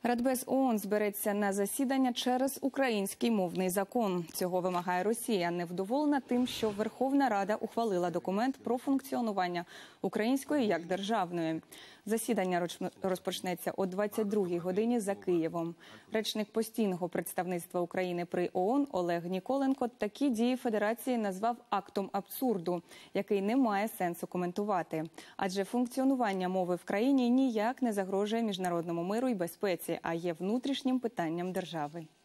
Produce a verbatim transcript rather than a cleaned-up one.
Радбез ООН збереться на засідання через український мовний закон. Цього вимагає Росія, невдоволена тим, що Верховна Рада ухвалила документ про функціонування української як державної. Засідання розпочнеться о двадцять другій годині за Києвом. Речник постійного представництва України при ООН Олег Ніколенко такі дії Федерації назвав актом абсурду, який не має сенсу коментувати. Адже функціонування мови в країні ніяк не загрожує міжнародному миру і безпеці, а є внутрішнім питанням держави.